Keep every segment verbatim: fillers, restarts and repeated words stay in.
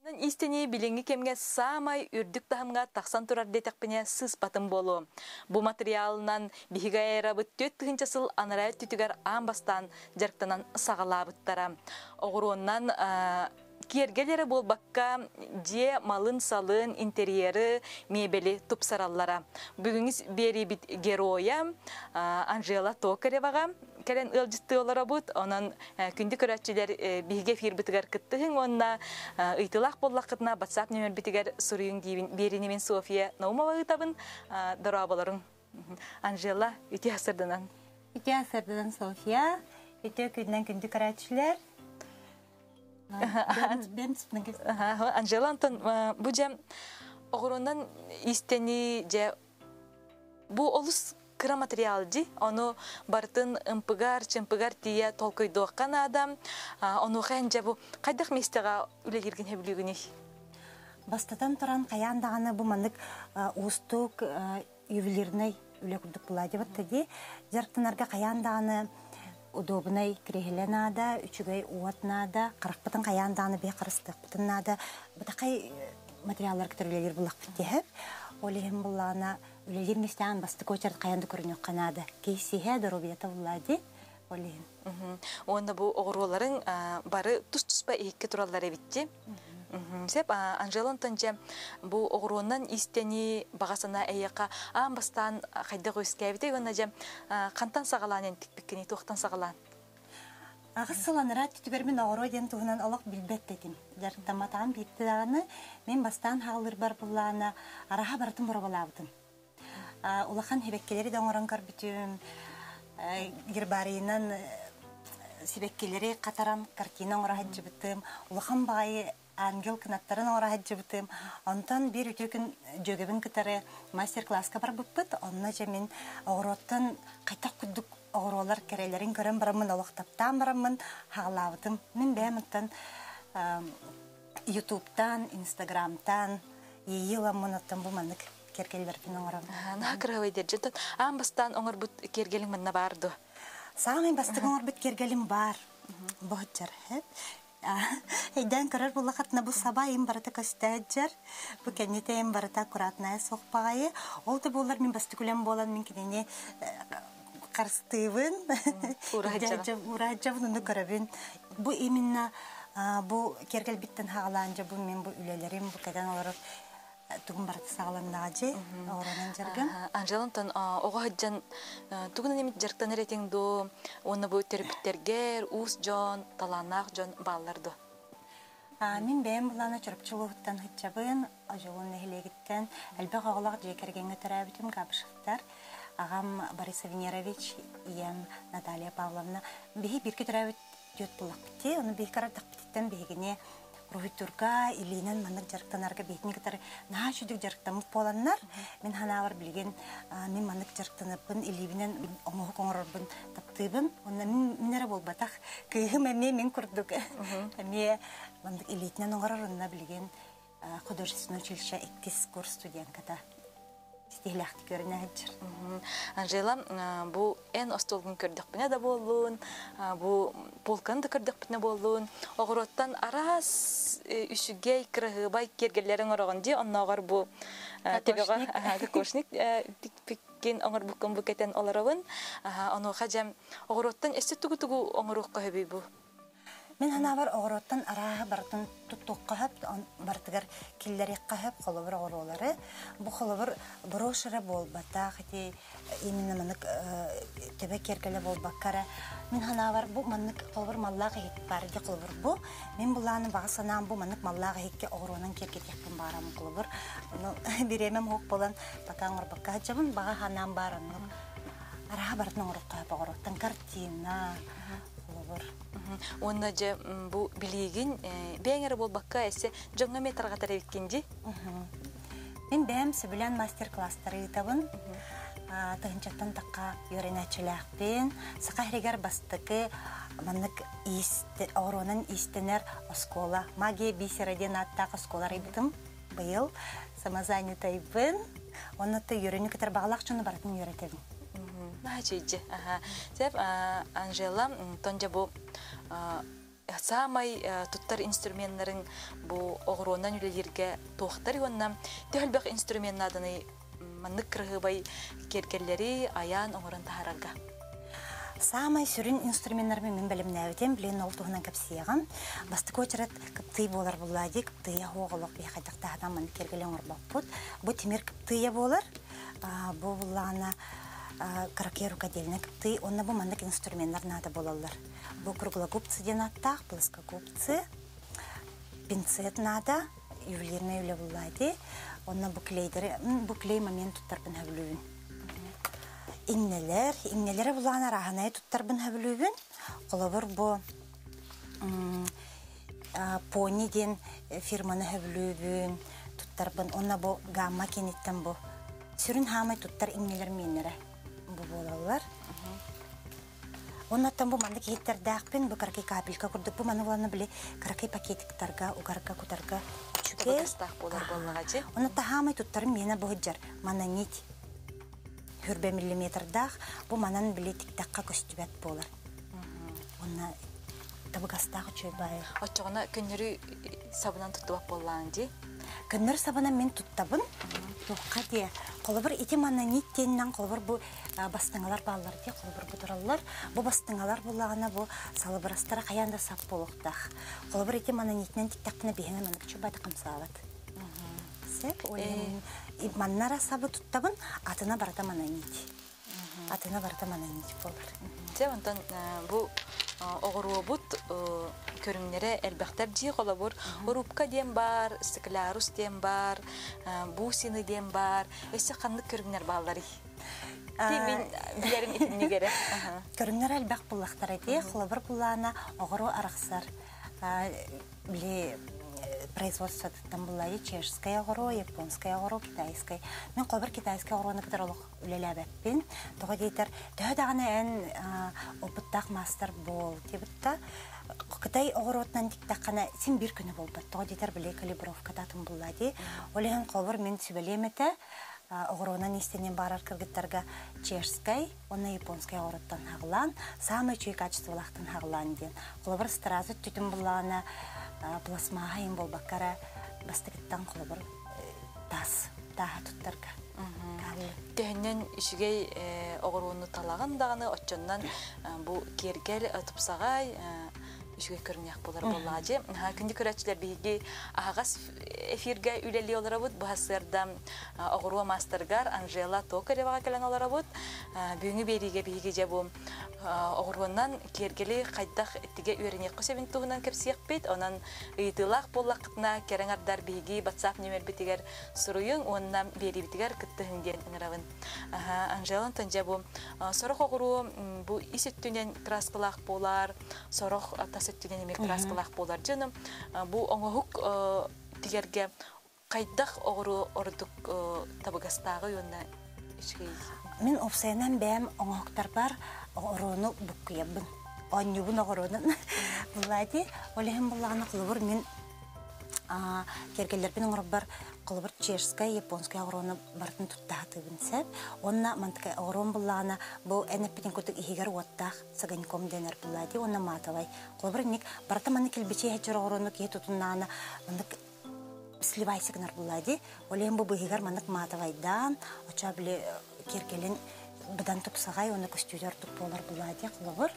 Истини билинги кемге самай үрдүк тахымга тақсан турар детекпене сыз батым болу. Бу материалынан биһига эрабыт төт тыгынчасыл анарай түтүгер амбастан жарктанан сагалабыттара. Огуроннан кергелері болбакка же малын салын интерьері мебели тупсараллара. Бүгүнгүс бери бит героя Анжела Токаревага кәрен ылжытты олара бұд, онан күнді көрәтчілер бігі фир бітігер кіттігін, онна ұйтылақ боллақ қытына WhatsApp нөмір бітігер сұрыйын дейін берінемен София Наумова ұйтабын дұра боларын. Анжела, үте асырдынан. Үте асырдынан София, үте күннен күнді көрәтчілер. Анжела, Антон, бұл жем оғырынан истені же бұл олыс кыра материал жи, ону бартын ымпыгар, чымпыгар тия толкойдуаққан адам, ону қайынжа бұл қайдақ местеға үле керген хеблігіне? Бастатан тұран қаяндағаны бұл мандық ұстық ювелирнай үле күрдік бұлады бітті де, жарқтынарға қаяндағаны удобынай крехелен ада, үчігай уатна ада, қырықпытын қаяндағаны бей қырыстық бұтын ада, бұтақай материалдар күтірілер бұлақ бітті. Олеген бұлағына үлелер местен басты көчерді қаянды көріне қанады. Кейсіге дұрубиеті бұлады олеген. Онда бұл оғыруларын бары тұс-тұспа екке тұралары бітті. Сеп, Анжела Антонча бұл оғыруынан истені бағасына әйеқа амбастан қайды қойсқа әбіті, онда жем қантан сағаланен тікпіккені, тоқтан сағалан? Ағыз сыланыра түтігермен оғыру ден туғынан олық білбет дедім. Жарықтаматаған бетті дағаны мен бастан хағылыр бар бұлағына араға барытын бұры болабыдым. Улахан хебеккелері доңырын көрбітім, гербарийынан себеккелері қатаран картина оңыра хаджы бітім, улахан бағайы ангел кынаттарын оңыра хаджы бітім. Онтан бір үтіркін жөгебін кітары мастер-класска бар бұппыт, онына жемен оғыроттан қайтақ күддік оғыролар кәрелерін көрін барамын, олықтаптан барамын, хағылабытым. Мен бәйміттен ютубтан, инстаграмтан, ейіламын аттан бұл мандық кергелердің оңырам. Нақыры өйдер жеттін, амбастан оңыр бұт кергелің мінна барды? Сағымен бастық оңыр бұт кергелім бар. Бұғыт жар. Эйден көрір бұл қатына бұл саба ең барыта көстәд жар. Бұл кәнеті ең барыта құратынайы соқпағайы. Ол да болар мен басты күлем болан мен кенене қарыстыйбын. Ураджабын ұнды көрібін. Бұл емінна бұл кергел біттін хағаланжа бұл мен бұл үлелерім бұл кәден оларып тугун барыты сағаландағы же, оғыранан жаргын. Анжела Антон, оға хаджан тугунан емет жарктан әретеңді, оны бұл терапевтергер, ұс жон, таланақ жон балларды? Мен бәйім бұланы чұрыпчылығыттан хыджабын, ажылын нәхілегіттен, әлбәқ оғылақ жекергенгі түрәбітім қабышықтар. Ағам Бориса Венерович, ием Наталья Павловна, бейі біркі түрәбіт дөт бұлақ бітті, оны бейі қарардақ біттен бейгіне Рухитурга илинен мандык жарктанарга бетин кытары наа жүдүк жарктамып боланнар. Мен ханавар билген мен мандык жарктаныппын илибинен оңоо коңорорбун таптыбын. Онда мен минере болбатак кыйым эме мен курдук. Эме мандык илитинен оңорорунна билген художественное училище эккис курс студентката. Стилахты көріне әджір. Анжела, бұл ән остолғын көрдік біне да болуын, бұл полканы да көрдік біне болуын. Оғыроттан арас үшігей кірігі бай кергелерін орағын де, онна оғыр бұл кокошник тікпеккен оңыр бұқын бұкетен оларауын. Оны қажам оғыроттан әсті түгі-түгі оңырыққа өбей бұл. Мен хана бар оғыроттан араға бартын тұттуққа хөп, бартығар келлерекқа хөп қолыбыр оғыролары. Бұл қолыбыр брошыры болбата, қати емені манық төбе кергелі болбаққары. Мен хана бар бұл манық қолыбыр маллағы хек барды қолыбыр бұл. Мен бұланы баға санам бұл манық маллағы хекке оғыронын кергетекпін барамын қолыбыр. Биремем хоқ болан бақаң ұрбаққа жабын баға ханам бар. Араға бартын оғырыққа хөп оғыроттан картина қолыбыр. Онна же бұл білеген бәңері болбаққа әсі жоңға метарға тәрәбеткенде? Мен бәм сөбілен мастер-кластары етабын. Тұғынчаттан таққа үйренәчіләқпен. Сақа әрегер бастықы манық оғыронын истенер оскола. Магия бисереден аттақ осколар ебітім. Бұл самазанетайбын. Оннаты үйрену кетер бағалақ жоны баратын үйретебін. Нағачыйджи. Сәп, Анжела, тонжа бұл самай туттар инструментларын бу огронан үлелерге тоқтар юнна төхөлбек инструментнадыны маннык кыргыбай кергелleri аян оңорон тахарарга. Самай сүрін инструменттармен мен білімнәуітен білен олтуғынан кәпсияған. Басты көчірет кіптый болар бұлады, кіптыя оғылық бейхайдақта адамын кергелен ұрбақ бұд. Бұ темір кіптыя болар, бұ бұлағына каракеру кәделіне кіптый, онна бұ мандық инструменттар нады болалар. Бұ круглогубцы ден аттақ, плоскогубцы, пинцет нада, ювелирный үлі бұлады. Онна бұ клей момент тұттарбын әбілуін. Иннелер, иннелері бұлағына рағынай тұттарбын әбілуін. Қолабыр бұ пониден фирманы әбілуін тұттарбын. Онна бұ гамма кенеттен бұ. Сүрін хамай тұттар иннелер менері бұ болалар. Оннаттан бұ манды кейттерді ақпен бұ қарқай капелька күрдік. Бұ маны бұланы біле қарқай пакетіктарға, ұғарға, күтарға күчуге. Оннатта хамай тұттарым мені бұғыджар. Мана нет хүрбе миллиметрдақ, бұл манан біле тіктаққа көстібәт болар. Онна табығастағы чөй байы. Отчоғына көннері сабынан тұттыбақ болуан де? Көннері сабынан мен тұттабын. Тоққа де. Қолыбыр еті мана неттенінен қолыбыр бұл бастыңалар балылар де, қолыбыр бұдыралылар. Бұл бастыңалар болағына бұл салыбырастары қаянда сап болуқтақ. Қолыбыр еті мана неттінен тіктаққына бейіне мана күчі байды қамсалады. Маннара сабы туттабын, атына барата мана нити. Атына барата мана нити болар. Онтан бұл оғыру бұд көріңнері әлбәқтер жи қола бұр. Рубка дем бар, стеклярус дем бар, бусины дем бар. Өсі қандық көріңнер балары. Мен білерім етінне кере. Көріңнер әлбәқ бұллақтар әде, қола бір бұллағына оғыру арақсар. Біле производство там была и чешская огоро, японская огоро, китайская. Мен колбар китайская огороны кадарлык үлеләбәппен. Тога дейтер, дөһдәгәне ән опыттак мастер бол дибитта. Кытай огоротнан диктакана син бир көне булды. Тога дейтер биле калибровка татын булды. Олеген колбар мен сүбелемете огоронан истенен барар кыргыттарга чешская, онна японская огороттан хагылан, самый чүй качестволактан хагылан ден. Колбар стразы түтүн буллана пластмаға ең бол баққара бастығыттан қолы бір тас, таға тұттарға. Тәхіннен үшігей оғыруыны талағандағаны отчоннан бұл кергел тұпсағай үшіге көрінек болар болады. Күнді көрәтшілер бейге ағас эфирге үлелі олар бұд. Бұхасырда оғыруа мастергар Анжела Токареваға кәлін олар бұд. Бүйіңі береге бейге же бұл оғыруынан кергелі қайдақ әттіге үйерінек қосебін тұғынан кәпсияқ бейт. Онан ұйтылақ болақытына кәріңардар бейге батсап нөмер бітігер сұруың, онынан бері бітігер күттігінген ұңыравын. Анжелан тәнже бұл сорық оғыру бұл исеттінен краскылақ болар, сорық атасеттінен емек краскылақ болар. Жыным, бұл оңығық тігерге қайдақ оғыру ордық табығастағы өңі ішкей. Мен опсайынан бәм оңықтар бар, оғыруыны бұққиябын. Оңыбын оғыруынан. Бұлайды, олеген бұлағына қылыбыр мен кергелербен оңырып бар қылыбыр чешская, японская оғыруыны бартын тұттағытығын сәп. Онна мантықай оғыруын бұлағына бұл әнәппеден көтік егер оттақ сағаньком денер бұлайды, онна маталай. Қылыбыр нек барта маны келбече әчер оғыруыны кей тұтынағына сливайсы гынар бұлайды. Олеген бұл бұғығар мандық матавайдан, оча біле кергелен бұдан тұпсағай, оны көстүйдер тұп болар бұлайды, қылығыр.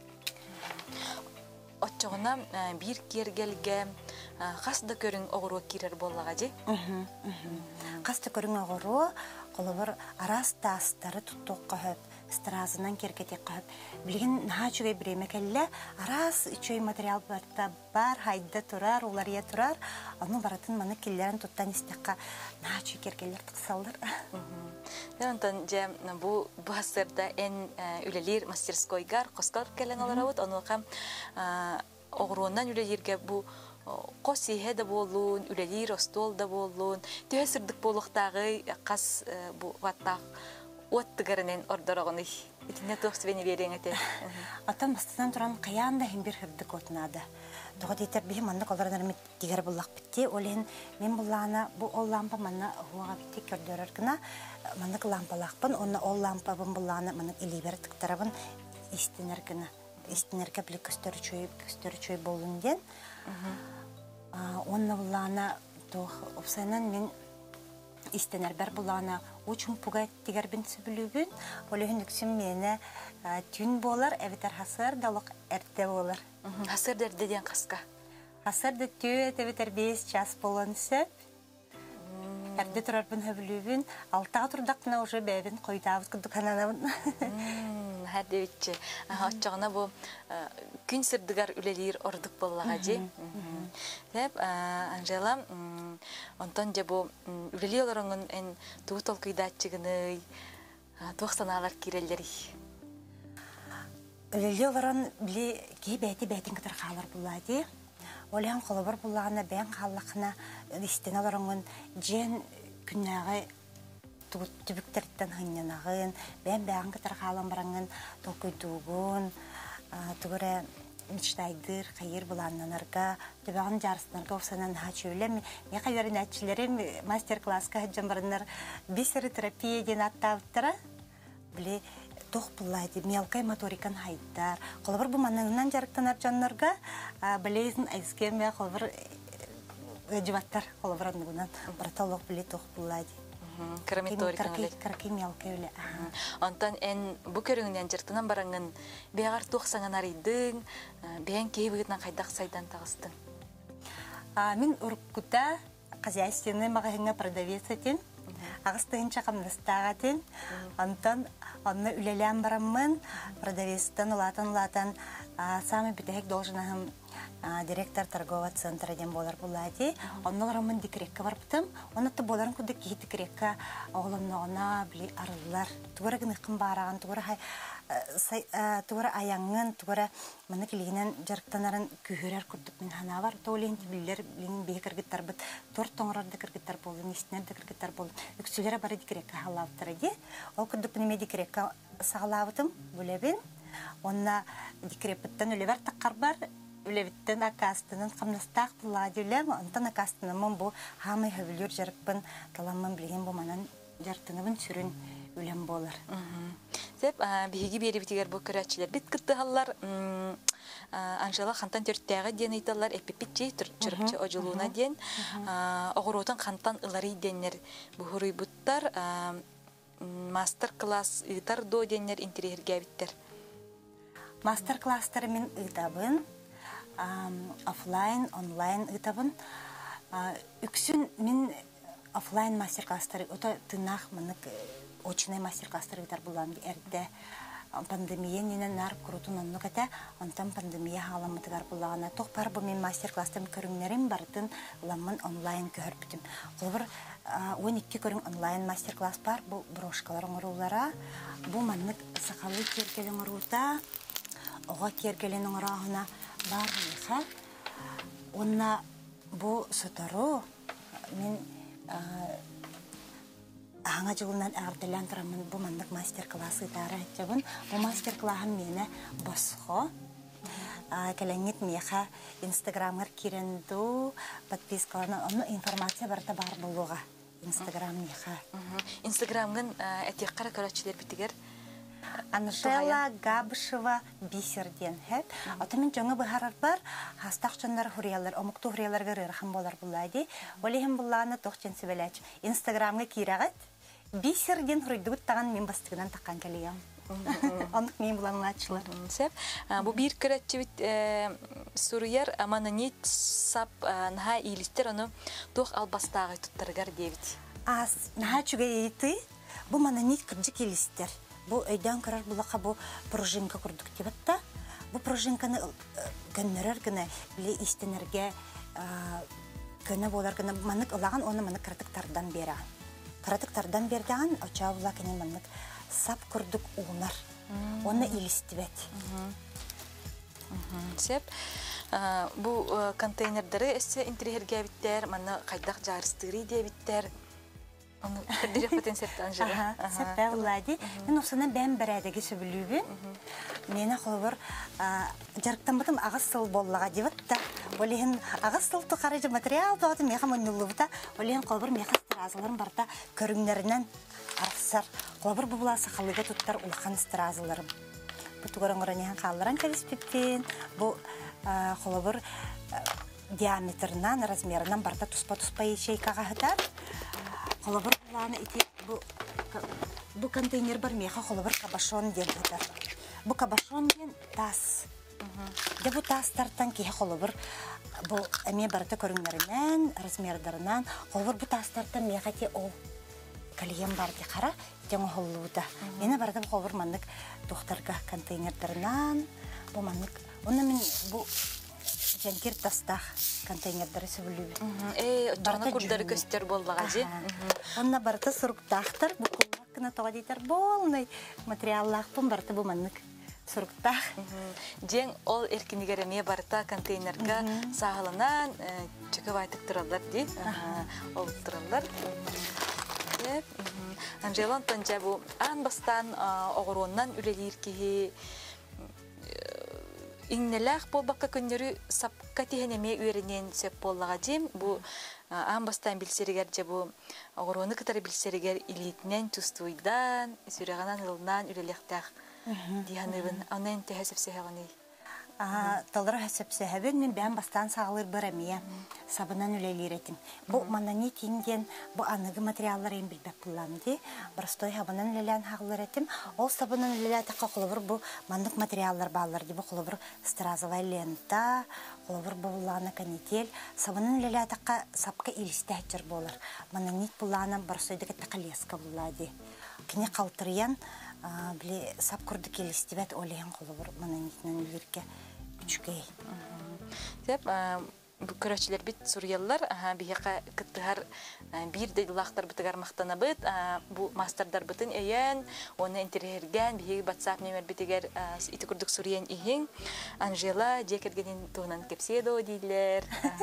Отчоғына бір кергелге қасында көрің оғыруы керер болаға же? Қасында көрің оғыруы, қылығыр арас тастары тұттық қағып, стразынан кергетек қағып. Білген наға жүгей біреме кәлі, арас үчөй материал барда бар, хайда тұрар, олария тұрар. Оны баратын маны келлерін тұттан істеққа наға жүгей кергелер тұқсалдар. Онтан же бұл бұғасырда ән үлелер мастерскойгар қосқар кәлін олар ауыд. Оны оқам оғыруынан үлелерге бұл қос ехе де болуын, үлелер остол да болуын, түйе сырдық болуқтағы қас ваттақ оттығарынан ордырағыны. Итіне тоқсы бені берең әте. Atan бастынан тұран қаян да хембір хырдық отынады. Доға дейтер білі мандық олардан әрмет дегер бұллақ бітті. Олен мен бұллағына бұл ол лампа манна хуаға бітті көрдер әргіна. Мандық лампалақпын, онна ол лампа бұн бұллағына мандық елейбері тұқтарабын істен әргіна. истинерге білі көстөрчөй болын ден. Онна булана тох опсайнан мен истинер бер булана очень пугать тигер бин сөбүлүбүн. Олехин үксүм мені түн болар, эвитер хасыр далык эрте болар. Хасыр дерде ден қасқа? Хасыр да түйет эвитер бес час болан сөп. Әрді тұрарбын хөбілубін, алтаға тұрдақына уже бәбін қойдабыз күдді кананабын. Әрді өтчі. Отчағына бұл күн сырдығар үлелер ордық болаға же. Деп, Анжела, онтан же бұл үлелер оларыңын ән туғы толқыйдатчығыны туақсаналар керелері. Үлелер оларын біле кей бәйті бәйтін кітір қалар болады. Олан қолыбыр бұлағына бән қаллақына істен оларыңын жен күннағы түбіктерден хыннанағын, бән бән кітір қалан бараңын тоқыдуғын, тұғыры мечтайдыр, қайыр бұланнанарға, түбіғын жарысынарға офсанан хачулем. Мен қайырын әтшілерім мастер-классқа хаджан барынар бисері терапия ден аттауыттыра. Біле тоқ бұлайды, мелкай моторикан хайдар. Қолыбыр бұл маныңынан жарықтанар жанларға білейзін айскеме қолыбыр өджіваттар қолыбыр анығынан бұрталық біле тоқ бұлайды. Крамоторикан өлі? Кракей мелкай өлі. Онтан ән бұл көріңінен жарықтанан бараңын бәғар тоқсаңан арайдың, бән кей бұғытынан қайдақ сайдан тағыстың? Мен ұрыққыта қазяйстені мағағыңа продавец етен. Ағыстығынша қамныстағатын, онтан онны үлелен барамын, продавецтен улатан-улатан самый бітәк должынағым директор торгового центра ден болар болады. Онны орамын декрекка барыптым, онытты боларын күді кей декрекка оғылымнағына білі арылар. Туғыры гыныққын бараған, туғыры аяңын, туғыры мұны келегінен жарықтанарын күйірер күрдік мен хана бар. Тоғылен білілер білінің бейі кіргіттар бұд, торт тоңырарды кіргіттар болын, естінерді кіргіттар болын. Үксілері бары декрекка халауыттыр еде. Ол күрдік бұнеме декрекка сағалауытым бөлебін. Онна декрепіттен өлевер таққар бар. Үлевіттен акастының қамнастақ бұлады үлем. Онтан акастынымын бұл хамай хөвілер жарықпын, таламын білген бұманан жарықтынымын сүрін үлем болыр. Деп, бейгі бері бітігер бұл көрәтшілер. Бит күтті қалар, Анжела қантан төрттәғі ден айталар, әппепет жей түріпчі өжілуына ден. Оғыротын қантан ұлары денер бұғырый бұттар, мастер-класс ұйтар до денер интерьерге біттер. Мастер-класстары мен ұйтабын, офлайн, онлайн ұйтабын. Үксін мен офлайн мастер-класстары, ота тынақ мұнық очынай мастер-класстары ұйтар бұланды әрді. Пандемия ненен нарып құрутын онны кәті, онтан пандемия халамытығар бұлағына. Тоқ бар бұл мен мастер-класстым көріңнерім бардың ұламын онлайн көхір бітім. Қолбыр он екі көрің онлайн мастер-класс бар, бұл брошкалар оңырулара. Бұл маннық сақалы кергелің ұруыта, оға кергелің ұңырағына бар ұйқа. Онна бұл сұтару, мен аңа жылынан ағырдылан тұрамын бұл мандық мастер-классы дары әттебін. Бұл мастер-классым мені босқо. Кәләңет меха инстаграмғыр керенду, подпискаларына, оны информация барда бар болуға. Инстаграм меха. Инстаграмғын әтек қара көрәтшілер бітігер? Анжела Габышева бисерден хәп. Атымен жаңы бұхарар бар, хастақ жонлар хуриялар, омықты хурияларға рырхым болар бұлайды. Олейхім бұланы тоқчен сөбеләч. Инстаграмға кейрағат, бисерден хуридығыт таған мен бастығынан таққан кәлейім. Анық мен бұланын атшылар. Сәп, бұл бір көрәтші біт сұрыяр, аманы нет сап наға ийлістер оны тоқ албастағы тұттарғар дейбіт. Ас, наға чүге ейті, бұл мана нет күрджік ейлістер. Бұл өйден көрер бұлақа бұл пружинка күрдік дебатта. Бұл пружинканы көннерер гіне біле истенерге көне болар гіне манық ұлаған, оны манық кратықтардан бераған. Кратықтардан бердіған, оча бұла кәне манық сап күрдік уынар. Оны илістібет. Сеп, бұл контейнердері әсі интерьерге біттер, маны қайдақ жарыстыры де біттер. Onu direkt потенциалды Анжела. Сәппә улади. Мен осына бән бәрәдәге сөбілубін. Мені қолыбыр жарықтан бұтым ағыз сыл боллаға деватта. Олеген ағыз сыл тұқарыжы материал бағыты меға мұнылы бұта. Олеген қолыбыр меға стразыларын барда көріңлерінен арқсар. Қолыбыр бұбыла сақалыға тұттар ұлқан стразыларым. бутугорон-гороняхан қалларан кәліспеппен. Бұл қолабыр диаметрынан, размерынан барта туспа-туспа ячейкаға хытар. Қолабыр бұланы ете бұл контейнер бар меха қолабыр кабашон ден хытар. Бұл кабашон ден тас. Де бұл тастартан кейі қолабыр бұл әме барта көріңлерінен, размердарынан, қолабыр бұл тастартан меха те ол калием бар де қара, жаңа қолуыда. Мені барды бұл қолабыр маңдық тоқтарға контейнердарынан, бұл маңдық, оны мен бұл жәнкер тастақ контейнердары сөбілуі. Эй, жаңа күрдері көстер болдыға же? Онна барта сұрықтақтыр, бұл қолуаққына тоға дейтер болынай материаллақпын барта бұл маңдық. Сұрықтақ. Ден ол еркінігереме барта контейнерға сағылынан чөкіп айтық тұралар де. Ол тұралар. Анжелон тонжа бұл аң бастан оғыроннан үлелер кейі иңнеләқ бұл баққа күндері сапқа тихенеме үйерінен сөп боллаға дем. Бұл аң бастан білсерігер же бұл оғыроны кітары білсерігер илетінен тұстуйдан, сүрегінен ғылынан үлелектәқ. Дияныбын, анын тәхәсіпсәғаны. Талдыра хәсіпсәғабен мен бән бастан сағылыр бір әмия сабынан үлелер етім. Бұл мананы теңден бұл анығы материаллар ең білбәк бұлламды. Бірістой хабынан үлелән хағылыр етім. Ол сабынан үлелә таққа қолыбыр бұл мандық материаллар бағыларды. Бұл қолыбыр стразовай лента, қолыбыр бұлланы канетел. Сабынан үлелә таққа сапқа елісті әтчір болыр. Мананит бұлланы бірістойды кәтті қалеска бұллады. Кіне қалтырыян біле сап күрді келістебәт олейін қолы бұр мананитінен үлгерке үшкей. Деп, көрәтшілер бит сурьялар, бейеқа күттігар бір дейлақтар бұтығар мақтана бұд, бұл мастердар бұтын әйен, оны интерерген, бейеғі батсап нөмер бітігер иті күрдік сурьян ең. Анжела, жекергенен туғынан кепседо дейлер.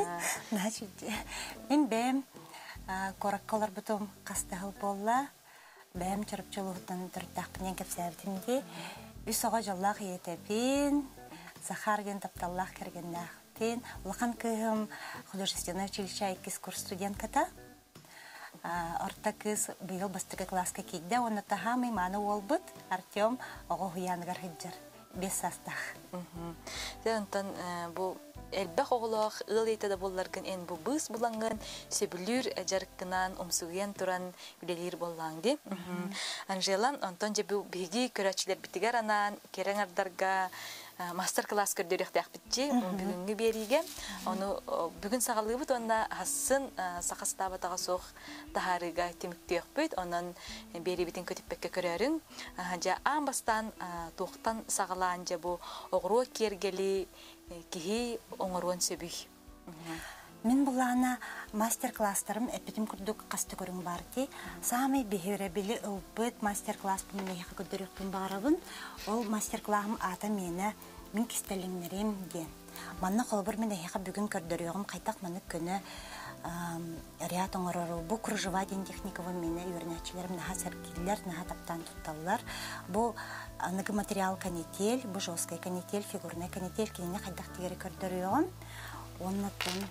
Мен бәм кораккалар бұтым қастығыл болла. Бәм чырып чылуғыттан тұрттақпынен кәпсәбітімде үс оға жоллақ етепін, Захарген тапталлақ кергеннақпен, ұлақан күйім художественный училище айкіз курс студентката. Орта кыз бұйыл бастығы класска кейді, оны тағамы маны ол бұд, Артем оғы хуяныгар хыджар, бес састақ. Онтан бұл әлбәқ оғылақ ыл етеді болларғын ән бұл бұз бұланғын сөбілір жарыққынан ұмсуғен тұран үлелер боллаңды. Анжелан, онтан же бұл бейгі көрәтшілер бітігер анан, керен ардарға мастер-класс көрдерек дәқпітчі, бүгінгі беріге. Оны бүгін сағалы бұд, онына хасын сақастабатаға соқ тахарыға теміктеуік бұд, онын бері бітін көтіппекке көрерің. Аң бастан тоқтан сағалан же бұл оғыру кергелі кихи оңыруан сөбүй. Мен бұлана мастер-класстарым әпетім күрдік қасты көрің барды. Самай бейірәбілі ұлбыт мастер-класс бұмын әйіқі күрдірікпін бағарабын. Ол мастер-классым ата мені мен кестеліңнерем ден. Манна қолбыр мен әйіқі бүгін көрдірігім қайтақ маны күні ряд оңырыру. Бұл күржыва ден техникавы мені үйірнәтшілерім наға сәркелер, наға таптан тұтталылар. Бұл анығы материал канетел, бұл жоскай канетел, фигурный канетел кеніне қайдақ тегері көрдірігім. Оннатын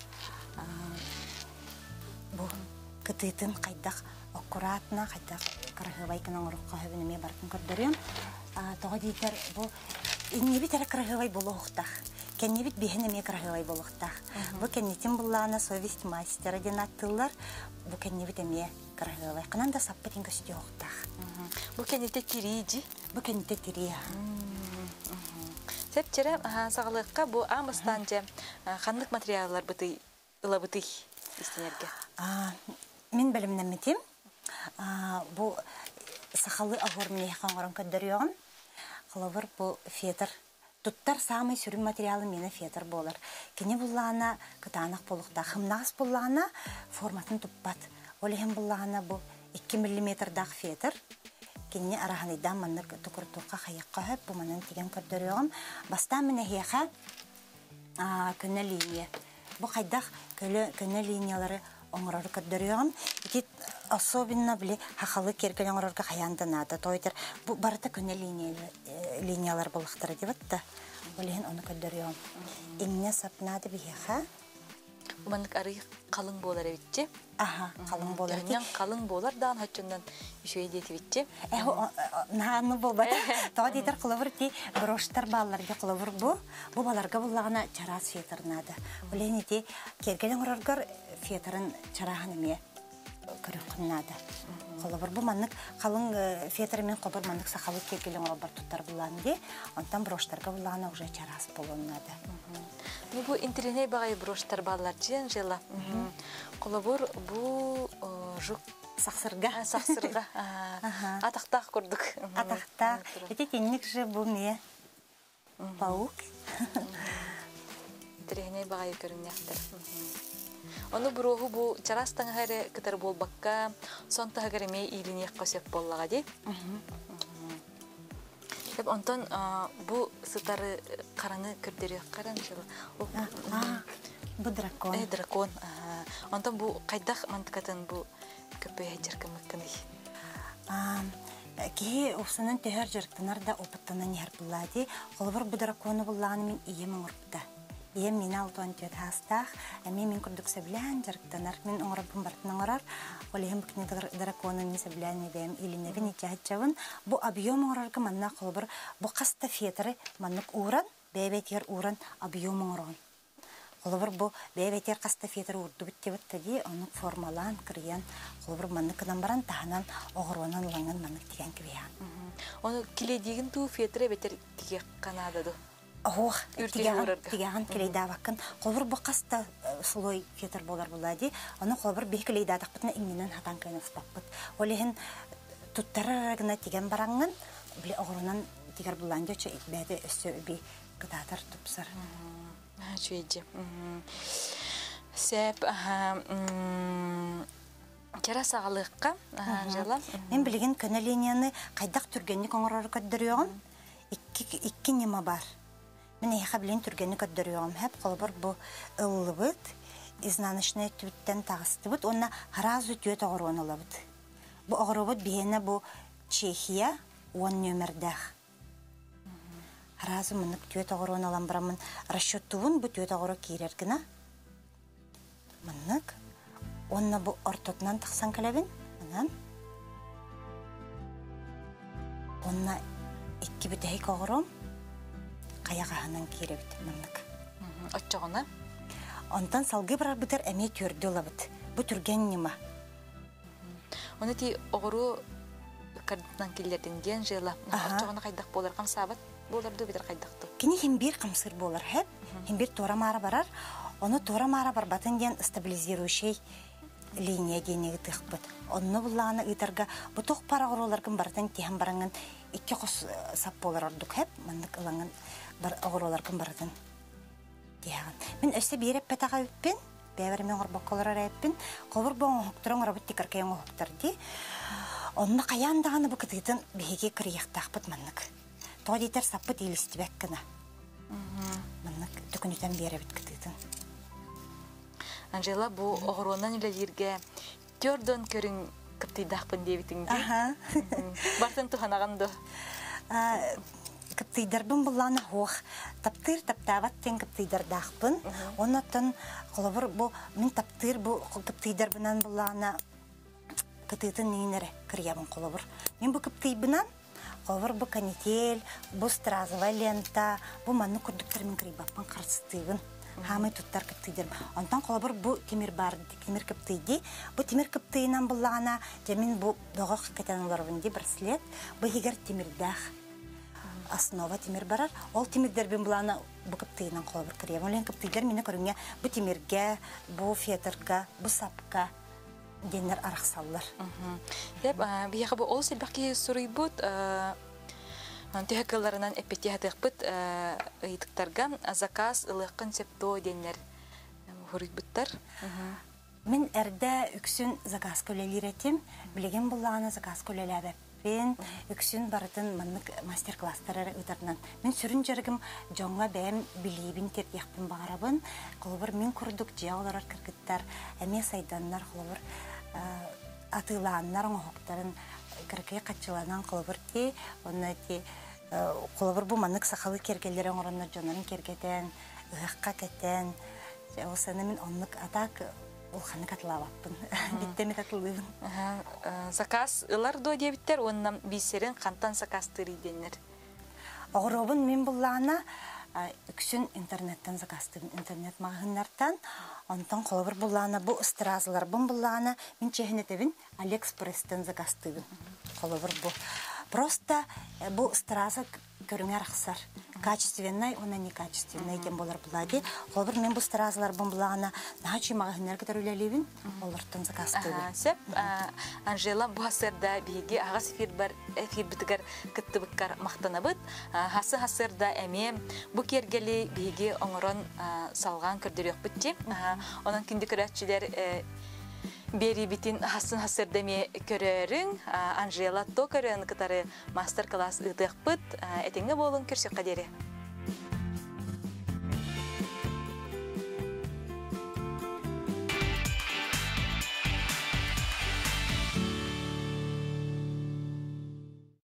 бұл күтетін қайдақ аккуратна, қайдақ қарағывайкын оңырыққа өбініме барқын көрдірігім. Тоға дейтер бұл инебит әрі қарағывай болу ұқтақ. Кәнебит бейінеме қарағывай болу ұқтақ. Бұл кәнетен бұллана совесть мастера ден аттылар. Бұл кәнебит әме қарағывай. Қынан да саппетін көсте ұқтақ. Бұл кәнеті тирейді? Бұл кәнеті тирей. Сәптері сағалыққа бұл амыстан жа қандық материалдар ұла бұты істенерге? Мен бәлімнен метем. Бұл сақалы ағырмын еқан ғырын көддіріғын. Қылавыр бұл фетр. Туттар самый сүрін материалы мені фетр болар. Кені бұллағына күтанық болуқта. Хымнағыз бұллағына форматын тұппат. Олеген бұллағына бұл екі миллиметрдақ фетр. Кені арағанайдан маннық тұқыр-тұққа қайыққа хөп, бұл манын теген көрдіріғым. Бастан мені хеға көне линия. Бұл қайдақ көне линиялары оңырары көрдіріғым. Екет особенно біле хақалы керген оңырарға қаянданады. Тойдыр, бұл барыта көне линиялар болықтыры деп атты. Олеген оны көрдіріғым. Еңне сапнады бейеға. Уманнык ары қалың болар эбитчи. Аха, қалың болар. Яңян қалың болар дан хачындан үшөй дейт битчи. Э, нааны болбат. Тоо дейтер кылыбыр ти броштар балларга кылыбыр бу. Бу баларга буллагына чарас фетарнады. Олени ти кергелен ороргар фетарын чараханымия көрөкүннады. Кылыбыр бу маннык қалың фетар мен кобыр маннык сахалы кергелен орорбар туттар булланды. Онтан броштарга буллагына уже чарас болоннады. Ну бу интернет багай броштар баллар жен жела. Кылыбыр бу жук Сахсырга. Сахсырга. Атактак көрдүк. Атактак. Эти тенник же бу не? Паук. Интернет багай көрүнөктөр. Оны бурогу бу чарастан харе кытар болбакка, сонта хагары мей илине косеп боллага ди. Деп онтон бу сытары караны көрдөрү каран жыл. Бу дракон. Э дракон. Онтон бу кайдак мантыкатын бу көпөй жаркымыккыны. А ки усунун төһөр жарктанар да опыттанан яр буллади. Колбор бу драконы буллаганы мен ием урпта. Ием мен алтон төт хастах, эми мен курдук себлен жарктанар мен оңрапын бартынан орар. Олем бикне драконы мен себлен дем илинеген ичачабын. Бу объем орарга манна колбор бу каста фетары маннык уран, бебетер уран объем орон. Колбор бу бебетер каста фетары урду биттебит тади, оны формалан кырыян колбор манныкынан баран таханан огоронан ланган маннык тиген кибиян. Оны киледигин туу фетары бетер тиге канадады. Ох, тигән килейдә вакын. Колбор бу каста слой фетер болар булади. Аны колбор бе килейдә тапытны иңнән хатан кайнас таппыт. Олеһен туттарар гына тигән баранган, биле огырынан тигәр буланды чө бәде өсө би кытатар тупсар. А чөйҗе. Сәп аһа кера сагалыкка жала. Мен билген көнелинияны кайдак түргәнне коңрар көддөрөйгөн. Икки икки нема бар. Мен яха билен түргәнне көддөрөйгөн. Хәп колбор бу ыллыбыт, изнанышны түттән тагыстыбыт, онна харазы төт огырын алабыт. Бу огырыбыт бияне бу Чехия он номердах. Харазы мынык төт огырын алам барамын. Расчёттуын бу төт огыры кирер гына. Мынык онна бу ортотнан тахсан калабын. Анан онна икки битей огырым каягаһынан киребит мынык. Отчогона. Онтан салгы барар битер эме төрдү лабыт. Бу түргән нема? Оны ти огыру кардынан киллетинген жела. Отчогона кайдак болар кам сабат боларду битер кайдакту. Кини хим бир камсыр болар хеп. Хим бир тора мара барар. Оны тора мара барбатын ден стабилизирующий линия денег тыхпыт. Онны булланы итарга бу тох парагороларгын бартан тиһәм баранган икки кос сап болар ордук хеп. Мындык ыланган бар огороларгын бартан. Тиһәм. Мен өсте биреп петага үппен. Бәбер мен горбаккалар әппен. Колбор бон хокторон рабыт тикаркаян хоктарды. Онны каяндаганы бу кытытын беге кырыяктакпыт мындык. Тодитер саппыт илистибек кына. Мындык төкүнүтен беребит кытытын. Анжела бу огоронан эле жерге төрдөн көрүң кыптыйдакпын дебитиңди. Аха. Бартын туханаганды. А кыптыйдарбын булланы хох. Таптыр таптават тен кыптыйдардакпын. Оннан колобор бу мен таптыр бу кыптыйдарбынан булланы кытытын нинере кырябын колобор. Мен бу кыптыйбынан колобор бу канитель, бу стразовая лента, бу манны курдуктар мен кырыбаппын карыстыгын. Хамы туттар кыптыйдар. Онтан колобор бу темир бар, темир кыптыйди. Бу темир кыптыйнан буллагана жамин бу догок катаналарбынди браслет. Бу егер темирдах основа темир барар. Ол темирдербин булана бу кыптыйнан колобор кырыям. Олен кыптыйдар мене көрүнгө бу темирге, бу фетерга, бу сапка денер араксаллар. Деп бияга бу ол себеки суруйбут Антихакаларынан эпетиятыкпыт ыйдыктарга заказ ылык концепто денер хурибуттар. Мен эрдә үксүн заказ көлелиретим, билеген булланы заказ көлеләбәппен, үксүн бардын маннык мастер-класстары ыдарнан. Мен сүрүн жергим жоңга бәм билибин теп яктын барабын. Колбор мен курдук жаалар кыргыттар, эме сайданнар колбор атыланнар оңоктарын кыркай качыланан колбор ти, онна ти колобор бу маннык сахалы кергелер оңороннор жонорун кергетен, ыакка кетен, Ол сені мен онлық атак олханы катылабаппын. Биттеми татылыбын. Заказ ылар до дебиттер, оннан бисерин кантан заказ тыриденер. Оғыробын мен бұллағына үксін интернеттен закастым, интернет мағыннартан, онтан қолыбыр бұллағына бұл ыстыразылар бұн бұллағына мен чехінетевін Алиэкспресстен закастым. Қолыбыр бұл. Просто бұл ыстыразы көріңер ақсар. Качественный, она не качественный кен болар бұлады. Қолыбыр мен бұл ыстыразылар бұн бұллағына нағачы мағыннар кетер өлелевін, олырттан закастым. Сеп, Анжела бұл асырда бейге ағас эфир бар, эфир бітігер күтті бұққар мақтана бұд. Хасы асырда әме бұл кергелі бейге оңырын салған көрдері өк бұтте. Онын күнді көрәтшілер бері бітін хасын асырдаме көрерің. Анжела то көрен кітары мастер-класс ұдық бұд. Әтеңі болын көрсек қадері.